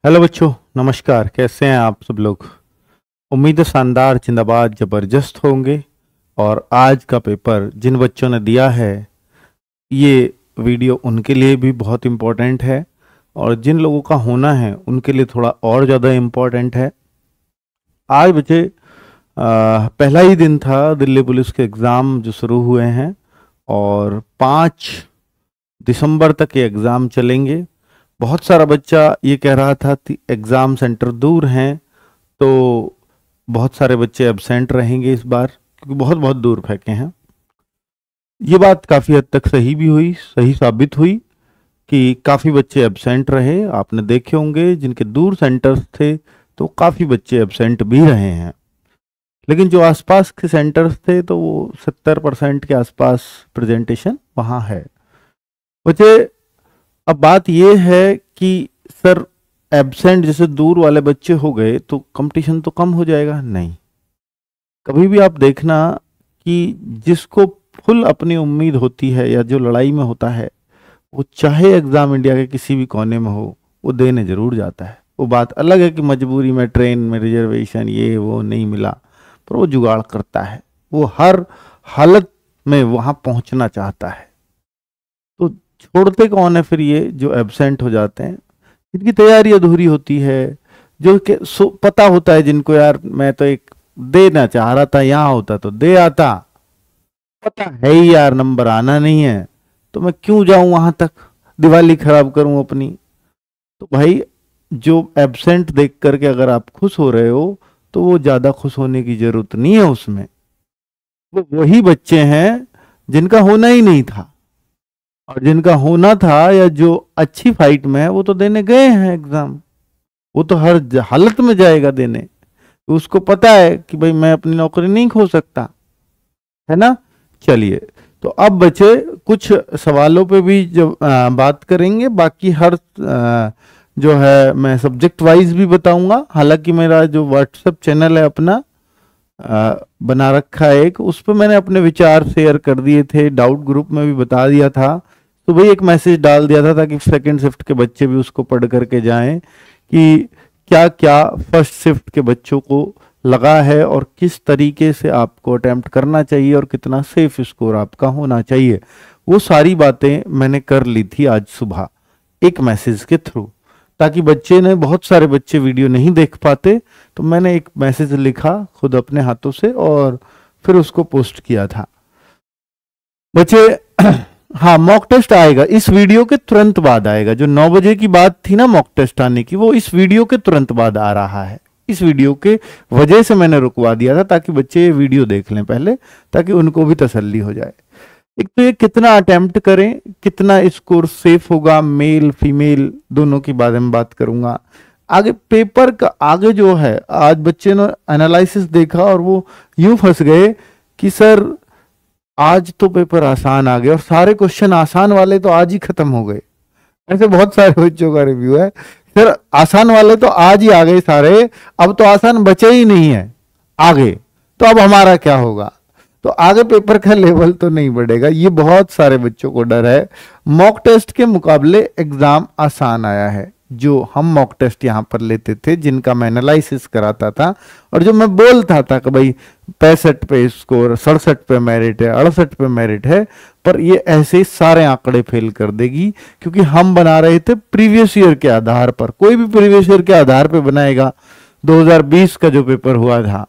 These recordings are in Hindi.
हेलो बच्चों, नमस्कार। कैसे हैं आप सब लोग? उम्मीद है शानदार, जिंदाबाद, जबरदस्त होंगे। और आज का पेपर जिन बच्चों ने दिया है, ये वीडियो उनके लिए भी बहुत इम्पोर्टेंट है, और जिन लोगों का होना है उनके लिए थोड़ा और ज़्यादा इम्पोर्टेंट है। आज बच्चे पहला ही दिन था दिल्ली पुलिस के एग्ज़ाम जो शुरू हुए हैं, और 5 दिसंबर तक ये एग्ज़ाम चलेंगे। बहुत सारा बच्चा ये कह रहा था कि एग्ज़ाम सेंटर दूर हैं, तो बहुत सारे बच्चे एब्सेंट रहेंगे इस बार, क्योंकि बहुत बहुत दूर फेंके हैं। ये बात काफ़ी हद तक सही भी हुई, सही साबित हुई कि काफ़ी बच्चे एब्सेंट रहे। आपने देखे होंगे जिनके दूर सेंटर्स थे तो काफ़ी बच्चे एब्सेंट भी रहे हैं, लेकिन जो आसपास के सेंटर्स थे तो वो 70% के आसपास प्रेजेंटेशन वहाँ है। बच्चे, अब बात ये है कि सर एब्सेंट जैसे दूर वाले बच्चे हो गए तो कंपटीशन तो कम हो जाएगा? नहीं। कभी भी आप देखना कि जिसको फुल अपनी उम्मीद होती है या जो लड़ाई में होता है, वो चाहे एग्जाम इंडिया के किसी भी कोने में हो, वो देने जरूर जाता है। वो बात अलग है कि मजबूरी में ट्रेन में रिजर्वेशन ये वो नहीं मिला, पर वो जुगाड़ करता है। वो हर हालत में वहाँ पहुँचना चाहता है। तो छोड़ते कौन है फिर ये जो एब्सेंट हो जाते हैं, जिनकी तैयारी अधूरी होती है, जो कि पता होता है जिनको, यार मैं तो एक देना चाह रहा था, यहाँ होता तो दे आता, पता है ही यार नंबर आना नहीं है, तो मैं क्यों जाऊं वहां तक, दिवाली खराब करूं अपनी। तो भाई, जो एब्सेंट देख करके अगर आप खुश हो रहे हो तो वो ज्यादा खुश होने की जरूरत नहीं है उसमें। वो वही बच्चे हैं जिनका होना ही नहीं था, और जिनका होना था या जो अच्छी फाइट में है वो तो देने गए हैं एग्जाम। वो तो हर हालत में जाएगा देने, तो उसको पता है कि भाई मैं अपनी नौकरी नहीं खो सकता, है ना। चलिए, तो अब बचे कुछ सवालों पे भी जो बात करेंगे। बाकी हर जो है मैं सब्जेक्ट वाइज भी बताऊंगा। हालांकि मेरा जो व्हाट्सएप चैनल है अपना बना रखा है एक, उस पर मैंने अपने विचार शेयर कर दिए थे, डाउट ग्रुप में भी बता दिया था। तो भाई एक मैसेज डाल दिया था ताकि सेकंड शिफ्ट के बच्चे भी उसको पढ़ करके जाएं कि क्या क्या फर्स्ट शिफ्ट के बच्चों को लगा है और किस तरीके से आपको अटेम्प्ट करना चाहिए और कितना सेफ स्कोर आपका होना चाहिए। वो सारी बातें मैंने कर ली थी आज सुबह एक मैसेज के थ्रू, ताकि बच्चे ने, बहुत सारे बच्चे वीडियो नहीं देख पाते, तो मैंने एक मैसेज लिखा खुद अपने हाथों से और फिर उसको पोस्ट किया था। बच्चे, हाँ, मॉक टेस्ट आएगा इस वीडियो के तुरंत बाद आएगा। जो 9 बजे की बात थी ना मॉक टेस्ट आने की, वो इस वीडियो के तुरंत बाद आ रहा है। इस वीडियो के वजह से मैंने रुकवा दिया था ताकि बच्चे ये वीडियो देख लें पहले, ताकि उनको भी तसल्ली हो जाए। एक तो ये कितना अटेम्प्ट करें, कितना स्कोर सेफ होगा, मेल फीमेल दोनों के बारे में बात करूंगा। आगे पेपर का आगे जो है, आज बच्चे ने एनालिसिस देखा और वो यूं फंस गए कि सर आज तो पेपर आसान आ गए, और सारे क्वेश्चन आसान वाले तो आज ही खत्म हो गए। ऐसे बहुत सारे बच्चों का रिव्यू है, सर आसान वाले तो आज ही आ गए सारे, अब तो आसान बचे ही नहीं है आगे, तो अब हमारा क्या होगा। तो आगे पेपर का लेवल तो नहीं बढ़ेगा, ये बहुत सारे बच्चों को डर है। मॉक टेस्ट के मुकाबले एग्जाम आसान आया है। जो हम मॉक टेस्ट यहाँ पर लेते थे, जिनका मैं एनालिसिस कराता था, और जो मैं बोलता था कि भाई 65 पे स्कोर, 67 पे मेरिट है, 68 पे मेरिट है, पर ये ऐसे सारे आंकड़े फेल कर देगी, क्योंकि हम बना रहे थे प्रीवियस ईयर के आधार पर। कोई भी प्रीवियस ईयर के आधार पर बनाएगा, 2020 का जो पेपर हुआ था।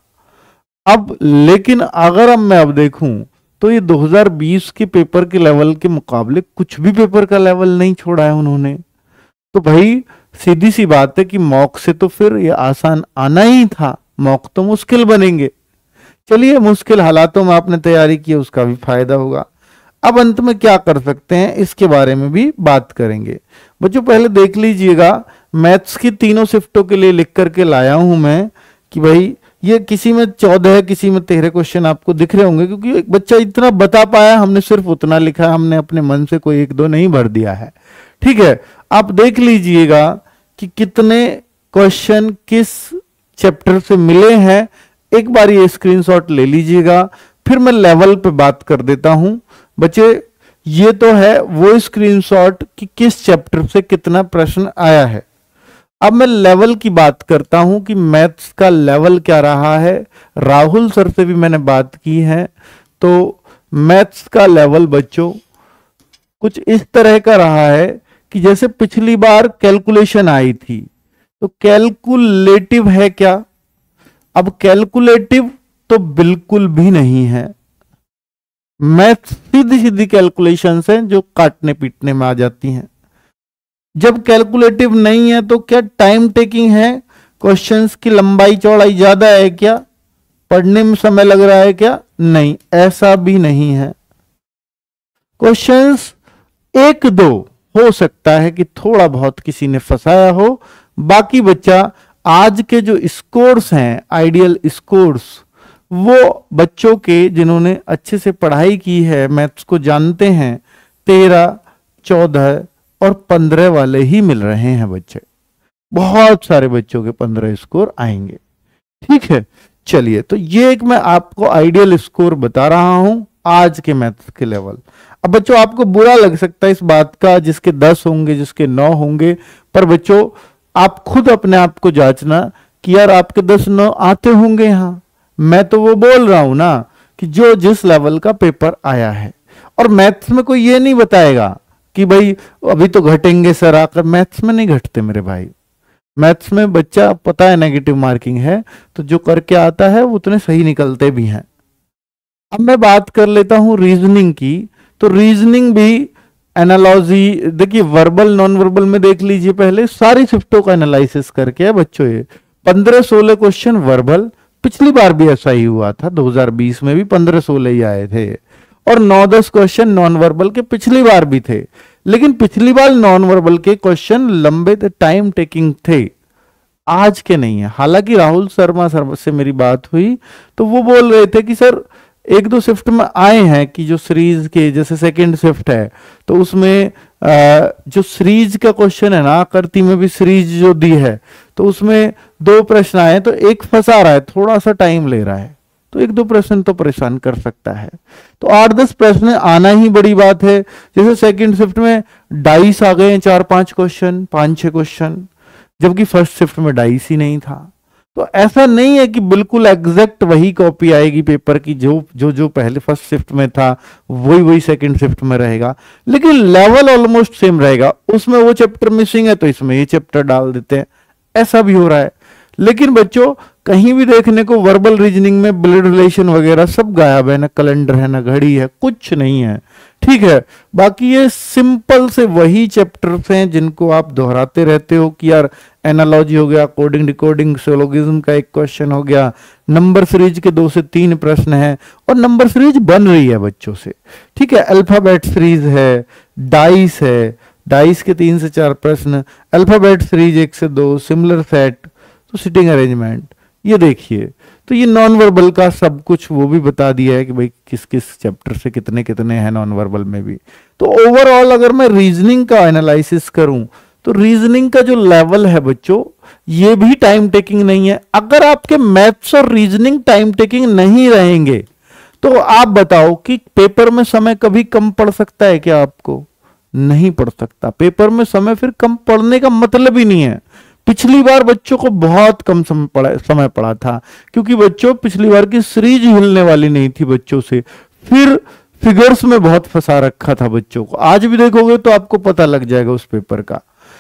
अब लेकिन अगर अब मैं देखूं तो ये 2020 के पेपर के लेवल के मुकाबले कुछ भी पेपर का लेवल नहीं छोड़ा है उन्होंने। तो भाई सीधी सी बात है कि मॉक से तो फिर ये आसान आना ही था, मॉक तो मुश्किल बनेंगे। चलिए, मुश्किल हालातों में आपने तैयारी की, उसका भी फायदा होगा। अब अंत में क्या कर सकते हैं इसके बारे में भी बात करेंगे। बच्चों, पहले देख लीजिएगा, मैथ्स की तीनों शिफ्टों के लिए लिख करके लाया हूं मैं कि भाई ये किसी में 14 किसी में 13 क्वेश्चन आपको दिख रहे होंगे, क्योंकि एक बच्चा इतना बता पाया, हमने सिर्फ उतना लिखा, हमने अपने मन से कोई 1-2 नहीं भर दिया है। ठीक है, आप देख लीजिएगा कि कितने क्वेश्चन किस चैप्टर से मिले हैं। एक बार ये स्क्रीनशॉट ले लीजिएगा, फिर मैं लेवल पे बात कर देता हूं। बच्चे, ये तो है वो स्क्रीनशॉट कि किस चैप्टर से कितना प्रश्न आया है। अब मैं लेवल की बात करता हूं कि मैथ्स का लेवल क्या रहा है। राहुल सर से भी मैंने बात की है। तो मैथ्स का लेवल बच्चों कुछ इस तरह का रहा है कि जैसे पिछली बार कैलकुलेशन आई थी, तो कैलकुलेटिव है क्या? अब कैलकुलेटिव तो बिल्कुल भी नहीं है। मैथ्स सीधी सीधी कैलकुलेशंस हैं जो काटने पीटने में आ जाती हैं। जब कैलकुलेटिव नहीं है तो क्या टाइम टेकिंग है? क्वेश्चंस की लंबाई चौड़ाई ज्यादा है क्या? पढ़ने में समय लग रहा है क्या? नहीं, ऐसा भी नहीं है। क्वेश्चंस एक दो हो सकता है कि थोड़ा बहुत किसी ने फंसाया हो, बाकी बच्चा आज के जो स्कोर्स हैं, आइडियल स्कोर्स, वो बच्चों के जिन्होंने अच्छे से पढ़ाई की है, मैथ्स को जानते हैं, 13, 14 और 15 वाले ही मिल रहे हैं बच्चे। बहुत सारे बच्चों के 15 स्कोर आएंगे। ठीक है, चलिए, तो ये एक मैं आपको आइडियल स्कोर बता रहा हूं आज के मैथ्स के लेवल। अब बच्चों आपको बुरा लग सकता है इस बात का, जिसके 10 होंगे, जिसके 9 होंगे, पर बच्चों आप खुद अपने आप को जांचना कि यार आपके 10-9 आते होंगे यहां। मैं तो वो बोल रहा हूं ना कि जो जिस लेवल का पेपर आया है। और मैथ्स में कोई ये नहीं बताएगा कि भाई अभी तो घटेंगे सर आकर। मैथ्स में नहीं घटते मेरे भाई। मैथ्स में बच्चा पता है नेगेटिव मार्किंग है, तो जो करके आता है वो उतने सही निकलते भी हैं। अब मैं बात कर लेता हूं रीजनिंग की। तो रीजनिंग भी एनालॉजी, देखिए वर्बल नॉन वर्बल में देख लीजिए, पहले सारी शिफ्टों का एनालिसिस करके है बच्चों। ये 15-16 क्वेश्चन वर्बल, पिछली बार भी ऐसा ही हुआ था, 2020 में भी 15-16 ही आए थे। और 9-10 क्वेश्चन नॉन वर्बल के पिछली बार भी थे, लेकिन पिछली बार नॉन वर्बल के क्वेश्चन लंबे थे, टाइम टेकिंग थे, आज के नहीं है। हालांकि राहुल शर्मा सर से मेरी बात हुई तो वो बोल रहे थे कि सर 1-2 शिफ्ट में आए हैं कि जो सीरीज के, जैसे सेकंड शिफ्ट है तो उसमें जो सीरीज का क्वेश्चन है ना, आकृति में भी सीरीज जो दी है, तो उसमें 2 प्रश्न आए, तो एक फंसा रहा है, थोड़ा सा टाइम ले रहा है, तो 1-2 प्रश्न तो परेशान कर सकता है। तो 8-10 प्रश्न आना ही बड़ी बात है। जैसे सेकंड शिफ्ट में डाइस आ गए 4-5 क्वेश्चन, 5-6 क्वेश्चन, जबकि फर्स्ट शिफ्ट में डाइस ही नहीं था। तो ऐसा नहीं है कि बिल्कुल एग्जैक्ट वही कॉपी आएगी पेपर की, जो पहले फर्स्ट शिफ्ट में था वही सेकंड शिफ्ट में रहेगा, लेकिन लेवल ऑलमोस्ट सेम रहेगा। उसमें वो चैप्टर मिसिंग है तो इसमें ये चैप्टर डाल देते हैं, ऐसा भी हो रहा है। लेकिन बच्चों कहीं भी देखने को वर्बल रीजनिंग में ब्लड रिलेशन वगैरह सब गायब है, ना कैलेंडर है, ना घड़ी है, कुछ नहीं है। ठीक है, बाकी ये सिंपल से वही चैप्टर्स हैं जिनको आप दोहराते रहते हो कि यार एनालॉजी हो गया, कोडिंग डिकोडिंग, सिलोगिज्म का एक क्वेश्चन हो गया, नंबर सीरीज के 2 से 3 प्रश्न है, और नंबर सीरीज बन रही है बच्चों से। ठीक है, अल्फाबेट सीरीज है, डाइस है, डाइस के 3 से 4 प्रश्न, अल्फाबेट सीरीज 1 से 2, सिमिलर सेट, तो सिटिंग अरेंजमेंट, ये देखिए। तो ये नॉन वर्बल का सब कुछ वो भी बता दिया है कि भाई किस किस चैप्टर से कितने कितने हैं नॉन वर्बल में भी। तो ओवरऑल अगर मैं रीजनिंग का एनालिसिस करूं तो रीजनिंग का जो लेवल है बच्चों, ये भी टाइम टेकिंग नहीं है। अगर आपके मैथ्स और रीजनिंग टाइम टेकिंग नहीं रहेंगे तो आप बताओ कि पेपर में समय कभी कम पड़ सकता है क्या? आपको नहीं पड़ सकता। पेपर में समय फिर कम पड़ने का मतलब ही नहीं है। पिछली बार बच्चों को बहुत कम समय पड़ा था, क्योंकि बच्चों पिछली बार की सीरीज हिलने वाली नहीं थी बच्चों से, फिर फिगर्स में बहुत फंसा रखा था बच्चों को। आज भी देखोगे तो आपको पता लग जाएगा उस पेपर का।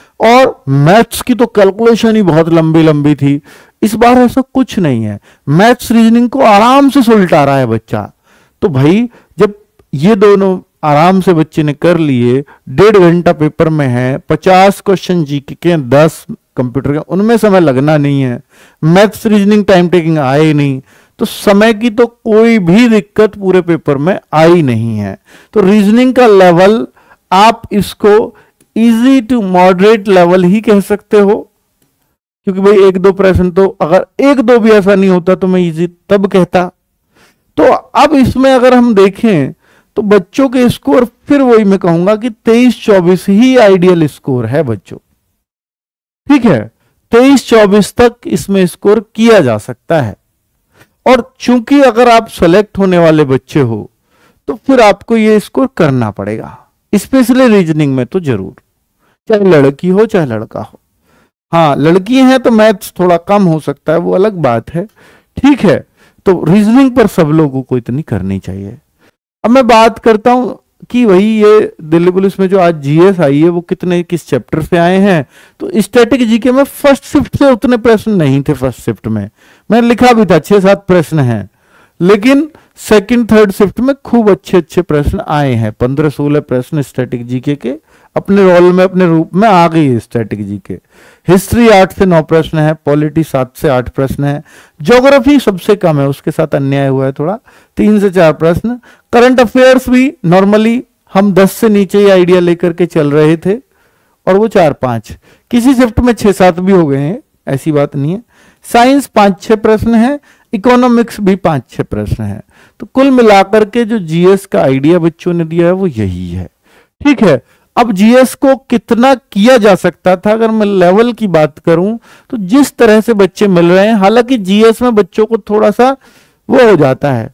और मैथ्स की तो कैलकुलेशन ही बहुत लंबी लंबी थी। इस बार ऐसा कुछ नहीं है, मैथ्स रीजनिंग को आराम से सुलटा रहा है बच्चा। तो भाई जब ये दोनों आराम से बच्चे ने कर लिए, 1.5 घंटा पेपर में है, 50 क्वेश्चन जीके के, 10 कंप्यूटर के, उनमें समय लगना नहीं है, मैथ्स रीजनिंग टाइम टेकिंग आए नहीं, तो समय की तो कोई भी दिक्कत पूरे पेपर में आई नहीं है। तो रीजनिंग का लेवल आप इसको इजी टू मॉडरेट लेवल ही कह सकते हो, क्योंकि भाई 1-2 प्रश्न, तो अगर 1-2 भी ऐसा नहीं होता तो मैं इजी तब कहता। तो अब इसमें अगर हम देखें तो बच्चों के स्कोर फिर वही मैं कहूंगा कि 23-24 ही आइडियल स्कोर है बच्चों। ठीक है, 23-24 तक इसमें स्कोर किया जा सकता है। और चूंकि अगर आप सेलेक्ट होने वाले बच्चे हो तो फिर आपको ये स्कोर करना पड़ेगा, स्पेशली रीजनिंग में तो जरूर, चाहे लड़की हो चाहे लड़का हो। हाँ लड़की हैं तो मैथ्स थोड़ा कम हो सकता है, वो अलग बात है, ठीक है। तो रीजनिंग पर सब लोगों को इतनी करनी चाहिए। अब मैं बात करता हूं कि भाई ये दिल्ली पुलिस में जो आज जीएस आई है वो कितने किस चैप्टर से आए हैं। तो स्टैटिक जीके में फर्स्ट शिफ्ट से उतने प्रश्न नहीं थे। फर्स्ट शिफ्ट में मैंने लिखा भी था 6-7 प्रश्न हैं, लेकिन सेकंड थर्ड शिफ्ट में खूब अच्छे अच्छे प्रश्न आए हैं। 15-16 प्रश्न स्टैटिक जीके के अपने रोल में अपने रूप में आ गई है स्टैटिक जीके। हिस्ट्री 8 से 9 प्रश्न है, पॉलिटी 7 से 8 प्रश्न है, ज्योग्राफी सबसे कम है, उसके साथ अन्याय हुआ है थोड़ा, 3 से 4 प्रश्न। करंट अफेयर्स भी नॉर्मली हम 10 से नीचे ही आइडिया लेकर के चल रहे थे और वो 4-5, किसी शिफ्ट में 6-7 भी हो गए हैं, ऐसी बात नहीं है। साइंस 5-6 प्रश्न है, इकोनॉमिक्स भी 5-6 प्रश्न है। तो कुल मिलाकर के जो जीएस का आइडिया बच्चों ने दिया है वो यही है, ठीक है। अब जीएस को कितना किया जा सकता था, अगर मैं लेवल की बात करूं तो जिस तरह से बच्चे मिल रहे हैं, हालांकि जीएस में बच्चों को थोड़ा सा वो हो जाता है,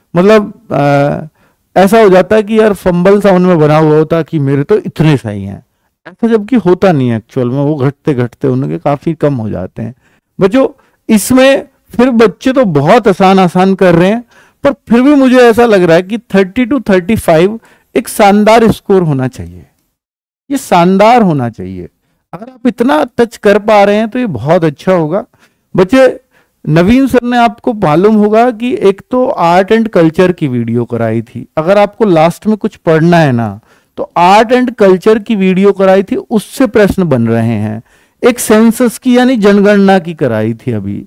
मतलब ऐसा हो जाता है कि यार फंबल सा उनमें बना हुआ होता कि मेरे तो इतने सही हैं, ऐसा जबकि होता नहीं है एक्चुअल में, वो घटते घटते उनके काफी कम हो जाते हैं बच्चों। इसमें फिर बच्चे तो बहुत आसान आसान कर रहे हैं, पर फिर भी मुझे ऐसा लग रहा है कि 30-35 एक शानदार स्कोर होना चाहिए, ये शानदार होना चाहिए। अगर आप इतना टच कर पा रहे हैं तो ये बहुत अच्छा होगा बच्चे। नवीन सर ने आपको मालूम होगा कि एक तो आर्ट एंड कल्चर की वीडियो कराई थी, अगर आपको लास्ट में कुछ पढ़ना है ना तो आर्ट एंड कल्चर की वीडियो कराई थी, उससे प्रश्न बन रहे हैं। एक सेंसस की यानी जनगणना की कराई थी अभी,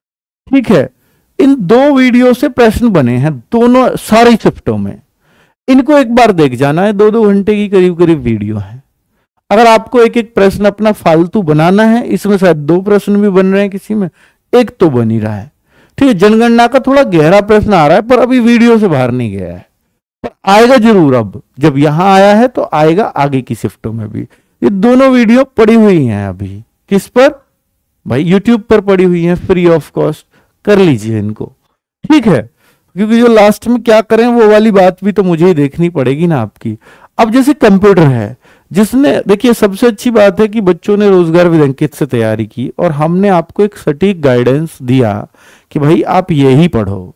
ठीक है। इन 2 वीडियो से प्रश्न बने हैं दोनों सारी शिफ्टों में, इनको एक बार देख जाना है। 2-2 घंटे की करीब करीब वीडियो है। अगर आपको एक एक प्रश्न अपना फालतू बनाना है, इसमें शायद 2 प्रश्न भी बन रहे हैं, किसी में एक तो बन ही रहा है, ठीक है। जनगणना का थोड़ा गहरा प्रश्न आ रहा है पर अभी वीडियो से बाहर नहीं गया है, पर आएगा जरूर। अब जब यहां आया है तो आएगा आगे की शिफ्टों में भी। ये दोनों वीडियो पड़ी हुई हैं अभी, किस पर भाई, यूट्यूब पर पड़ी हुई हैं, फ्री ऑफ कॉस्ट, कर लीजिए इनको, ठीक है। क्योंकि जो लास्ट में क्या करें वो वाली बात भी तो मुझे ही देखनी पड़ेगी ना आपकी। अब जैसे कंप्यूटर है, जिसने देखिए सबसे अच्छी बात है कि बच्चों ने रोजगार विदंकित से तैयारी की और हमने आपको एक सटीक गाइडेंस दिया कि भाई आप यही पढ़ो,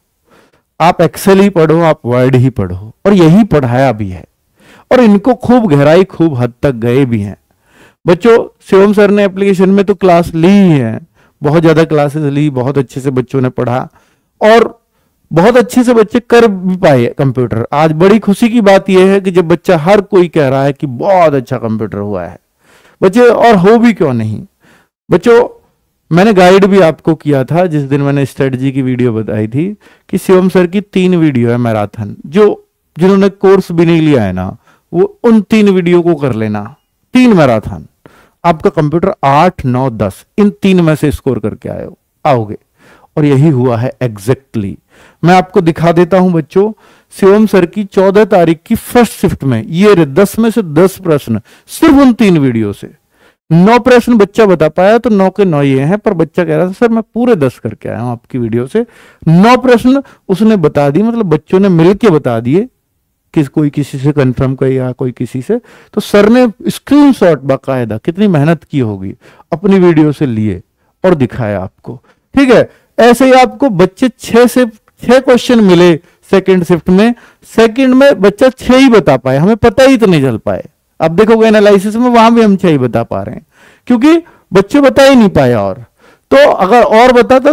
आप एक्सेल ही पढ़ो, आप वर्ड ही पढ़ो, और यही पढ़ाया भी है। और इनको खूब गहराई खूब हद तक गए भी हैं बच्चों। शिवम सर ने एप्लीकेशन में तो क्लास ली ही है, बहुत ज्यादा क्लासेस ली, बहुत अच्छे से बच्चों ने पढ़ा और बहुत अच्छे से बच्चे कर भी पाए कंप्यूटर। आज बड़ी खुशी की बात यह है कि जब बच्चा, हर कोई कह रहा है कि बहुत अच्छा कंप्यूटर हुआ है बच्चे, और हो भी क्यों नहीं बच्चों। मैंने गाइड भी आपको किया था जिस दिन मैंने स्ट्रेटजी की वीडियो बताई थी कि शिवम सर की 3 वीडियो है मैराथन, जो जिन्होंने कोर्स भी नहीं लिया है ना वो उन 3 वीडियो को कर लेना, 3 मैराथन, आपका कंप्यूटर 8, 9, 10 इन 3 में से स्कोर करके आओगे। और यही हुआ है एग्जैक्टली। मैं आपको दिखा देता हूं बच्चों, शिवम सर की 14 तारीख की फर्स्ट शिफ्ट में ये 10 में से 10 प्रश्न सिर्फ उन 3 वीडियो से। 9 प्रश्न बच्चा बता पाया तो 9 के 9 ये हैं, पर बच्चा कह रहा था सर मैं पूरे 10 करके आया हूं आपकी वीडियो से। 9 प्रश्न उसने बता दी, मतलब बच्चों ने मिलकर बता दिए, कोई किसी से कंफर्म किया, कोई किसी से, तो सर ने स्क्रीनशॉट बाकायदा कितनी मेहनत की होगी अपनी वीडियो से लिए और दिखाया आपको, ठीक है। ऐसे ही आपको बच्चे 6 क्वेश्चन मिले सेकंड शिफ्ट में, सेकंड में बच्चा 6 ही बता पाए, हमें पता ही तो नहीं चल पाए। अब देखोगे एनालिसिस में वहां भी हम 6 ही बता पा रहे हैं क्योंकि बच्चे बता ही नहीं पाए। और तो अगर और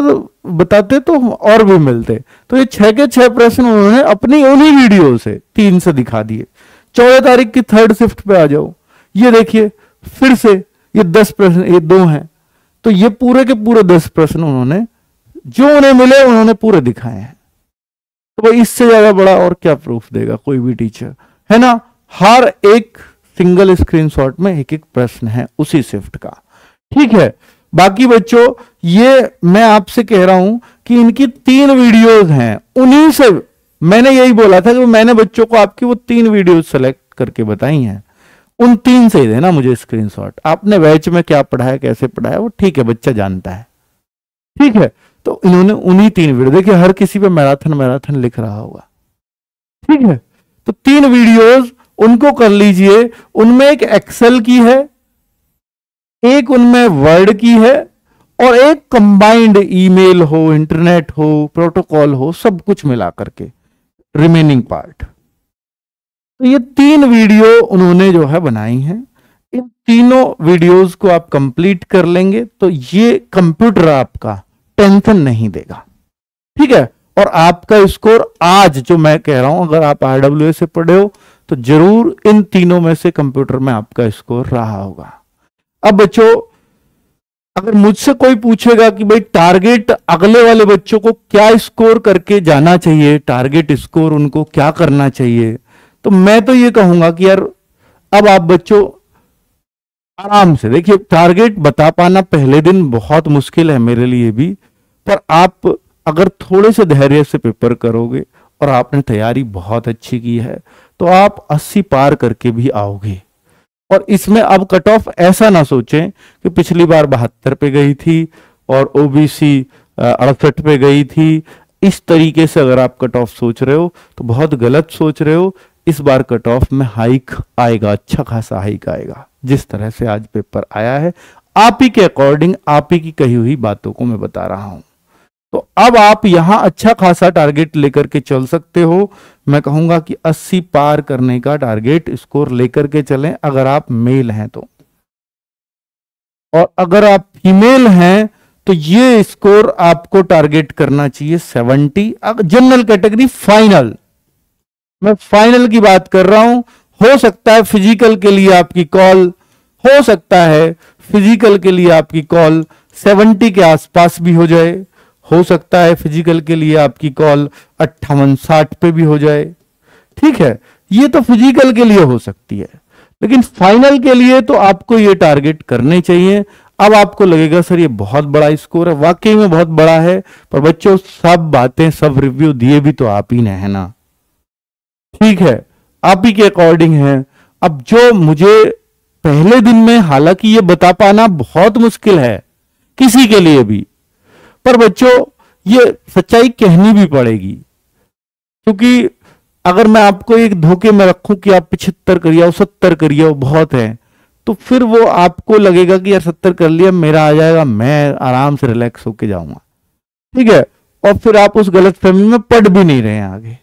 बताते तो और भी मिलते। तो ये 6 के 6 प्रश्न उन्होंने अपनी उन्हीं वीडियो से 3 से दिखा दिए। 14 तारीख की थर्ड शिफ्ट पे आ जाओ, ये देखिए फिर से ये 10 प्रश्न, ये 2 हैं, तो ये पूरे के पूरे 10 प्रश्न उन्होंने जो उन्हें मिले उन्होंने पूरे दिखाए हैं। तो भाई इससे ज्यादा बड़ा और क्या प्रूफ देगा कोई भी टीचर, है ना। हर एक सिंगल स्क्रीनशॉट में एक एक प्रश्न है उसी शिफ्ट का, ठीक है। बाकी बच्चों ये मैं आपसे कह रहा हूं कि इनकी 3 वीडियोस हैं, उन्हीं से मैंने यही बोला था कि मैंने बच्चों को आपकी वो 3 वीडियोस सेलेक्ट करके बताई हैं, उन 3 से ही देना मुझे स्क्रीनशॉट। आपने बैच में क्या पढ़ाया, कैसे पढ़ाया, वो ठीक है बच्चा जानता है, ठीक है। तो इन्होंने उन्हीं 3 वीडियो, देखिए हर किसी पे मैराथन लिख रहा होगा, ठीक है। तो 3 वीडियोस उनको कर लीजिए, उनमें एक एक्सेल की है, एक उनमें वर्ड की है और एक कंबाइंड ईमेल हो, इंटरनेट हो, प्रोटोकॉल हो, सब कुछ मिला करके रिमेनिंग पार्ट। तो ये 3 वीडियो उन्होंने जो है बनाई हैं। इन तीनों वीडियोस को आप कंप्लीट कर लेंगे तो ये कंप्यूटर आपका टेंशन नहीं देगा, ठीक है। और आपका स्कोर आज जो मैं कह रहा हूं, अगर आप RWA से पढ़े हो तो जरूर इन तीनों में से कंप्यूटर में आपका स्कोर रहा होगा। अब बच्चों, अगर मुझसे कोई पूछेगा कि भाई टारगेट अगले वाले बच्चों को क्या स्कोर करके जाना चाहिए, टारगेट स्कोर उनको क्या करना चाहिए, तो मैं तो ये कहूंगा कि यार अब आप बच्चों आराम से देखिए, टारगेट बता पाना पहले दिन बहुत मुश्किल है मेरे लिए भी, पर आप अगर थोड़े से धैर्य से पेपर करोगे और आपने तैयारी बहुत अच्छी की है तो आप 80 पार करके भी आओगे। और इसमें अब कट ऑफ ऐसा ना सोचें कि पिछली बार 72 पे गई थी और OBC 68 पे गई थी। इस तरीके से अगर आप कट ऑफ सोच रहे हो तो बहुत गलत सोच रहे हो। इस बार कट ऑफ में हाइक आएगा, अच्छा खासा हाइक आएगा। जिस तरह से आज पेपर आया है, आप ही के अकॉर्डिंग, आप ही की कही हुई बातों को मैं बता रहा हूं। तो अब आप यहां अच्छा खासा टारगेट लेकर के चल सकते हो। मैं कहूंगा कि 80 पार करने का टारगेट स्कोर लेकर के चलें अगर आप मेल हैं तो। और अगर आप फीमेल हैं तो ये स्कोर आपको टारगेट करना चाहिए 70। जनरल कैटेगरी फाइनल, मैं फाइनल की बात कर रहा हूं। हो सकता है फिजिकल के लिए आपकी कॉल, हो सकता है फिजिकल के लिए आपकी कॉल 70 के आसपास भी हो जाए, हो सकता है फिजिकल के लिए आपकी कॉल 58-60 पे भी हो जाए, ठीक है। ये तो फिजिकल के लिए हो सकती है, लेकिन फाइनल के लिए तो आपको ये टारगेट करने चाहिए। अब आपको लगेगा सर ये बहुत बड़ा स्कोर है, वाकई में बहुत बड़ा है, पर बच्चों सब बातें, सब रिव्यू दिए भी तो आप ही ने, है ना, ठीक है, आप ही के अकॉर्डिंग है। अब जो मुझे पहले दिन में, हालांकि ये बता पाना बहुत मुश्किल है किसी के लिए भी, पर बच्चों ये सच्चाई कहनी भी पड़ेगी, क्योंकि अगर मैं आपको एक धोखे में रखूं कि आप 75 करिए, 70 करिए बहुत है, तो फिर वो आपको लगेगा कि यार 70 कर लिया मेरा आ जाएगा, मैं आराम से रिलैक्स होके जाऊंगा, ठीक है। और फिर आप उस गलत फहमी में पढ़ भी नहीं रहे हैं आगे,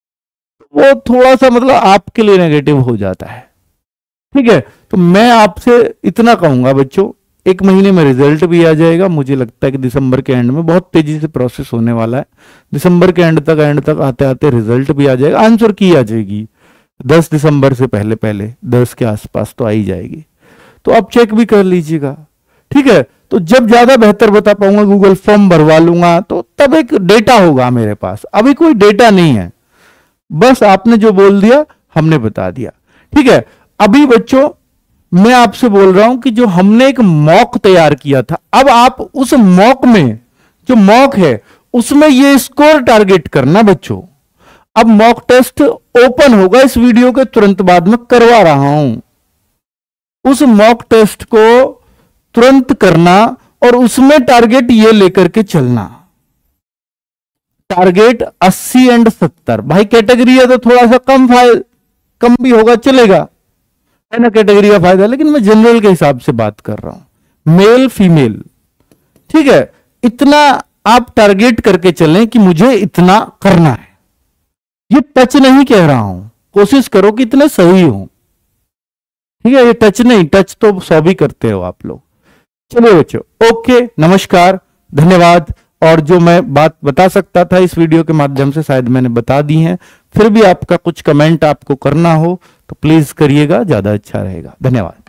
वो थोड़ा सा मतलब आपके लिए नेगेटिव हो जाता है, ठीक है। तो मैं आपसे इतना कहूंगा बच्चों, 1 महीने में रिजल्ट भी आ जाएगा। मुझे लगता है कि दिसंबर के एंड में, बहुत तेजी से प्रोसेस होने वाला है, दिसंबर के एंड तक आते आते रिजल्ट भी आ जाएगा, आंसर की आ जाएगी 10 दिसंबर से पहले पहले, 10 के आसपास तो आ ही जाएगी। तो आप चेक भी कर लीजिएगा, ठीक है। तो जब ज्यादा बेहतर बता पाऊंगा, गूगल फॉर्म भरवा लूंगा, तो तब एक डेटा होगा मेरे पास। अभी कोई डेटा नहीं है, बस आपने जो बोल दिया हमने बता दिया, ठीक है। अभी बच्चों मैं आपसे बोल रहा हूं कि जो हमने एक मॉक तैयार किया था, अब आप उस मॉक में, जो मॉक है उसमें ये स्कोर टारगेट करना बच्चों। अब मॉक टेस्ट ओपन होगा, इस वीडियो के तुरंत बाद में करवा रहा हूं। उस मॉक टेस्ट को तुरंत करना और उसमें टारगेट ये लेकर के चलना, टारगेट 80 एंड 70। भाई कैटेगरी है तो थोड़ा सा कम भी होगा, चलेगा, है ना, कैटेगरी का फायदा। लेकिन मैं जनरल के हिसाब से बात कर रहा हूं, मेल फीमेल, ठीक है। इतना आप टारगेट करके चलें कि मुझे इतना करना है। ये टच नहीं कह रहा हूं, कोशिश करो कि इतने सही हो, ठीक है। ये टच नहीं, टच तो 100 भी करते हो आप लोग। चलिए बच्चों, ओके, नमस्कार, धन्यवाद। और जो मैं बात बता सकता था इस वीडियो के माध्यम से शायद मैंने बता दी है। फिर भी आपका कुछ कमेंट आपको करना हो तो प्लीज करिएगा, ज्यादा अच्छा रहेगा। धन्यवाद।